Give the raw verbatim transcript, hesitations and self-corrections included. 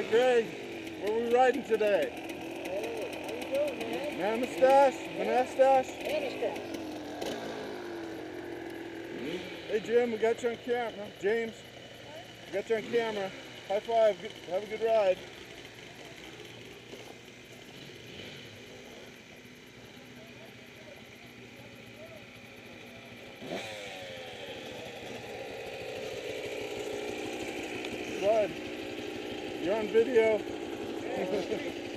Greg, where are we riding today? Hey, how you doing, man? Manastash? Manastash? Manastash. Hey Jim, we got you on camera. James, we got you on camera. High five. Good, have a good ride. Bud, you're on video.